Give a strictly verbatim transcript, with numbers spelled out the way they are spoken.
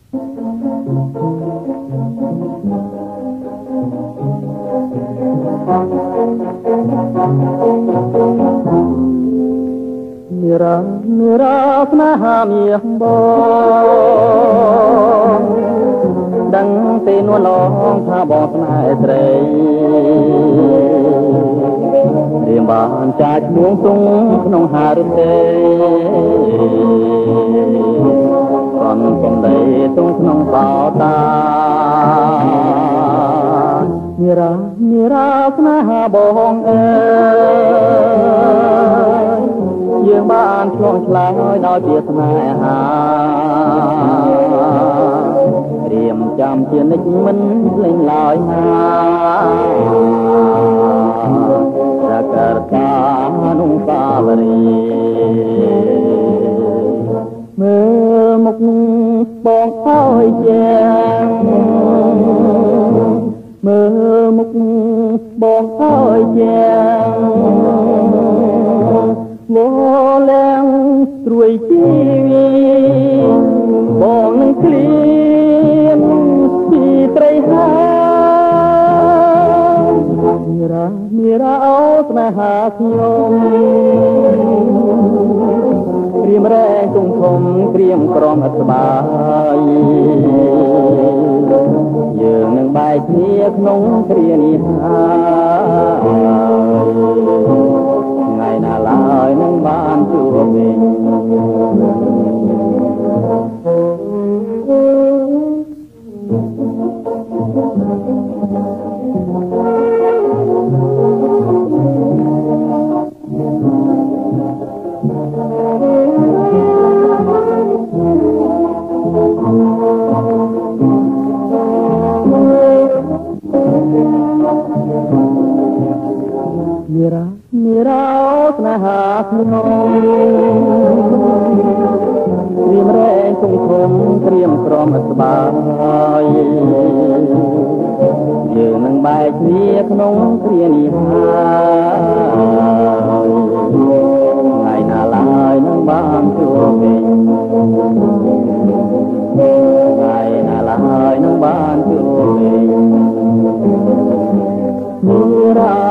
មេរ៉ាមេរ៉ាស្នេហាមាសបងដឹងទេនួនឡងថាបងស្នេហ៍ស្រីរៀមបានចាច់មួងទងក្នុងហារុទេក្រនសំដីទងក្នុងបោតាមេរ៉ាមេរ៉ាស្នេហាបងអើយយើងបានឆ្លងឆ្លើយដោយជាស្នេហារៀមចាំជានិច្ចមិនភ្លេងឡើយណាសករតានុសាវរីមើលមុខបងអើយជាងមើលមុខបងអើយជាងវល់ឡើងត្រួយជីវីបងនឹងឃ្លានពីត្រីហាមេរ៉ាមេរ៉ាអូស្នេហាខ្ញុំព្រៀមរែងទុំធំព្រៀមក្រំអត់ស្បាយយើងនឹងបែកគ្នាក្នុងគ្រានេះហើយថ្ងៃណាឡើយនឹងបានជួបវិញមេរ៉ាមេរ៉ាស្នេហាខ្ញុំព្រៀមរែងទុំធំព្រៀមក្រំអត់ស្បាយយើងនឹងបែកគ្នាក្នុងគ្រានេះហើយថ្ងៃណាឡើយនឹងបានជួបវិញថ្ងៃណាឡើយនឹងបានជួបវិញមេរ៉ា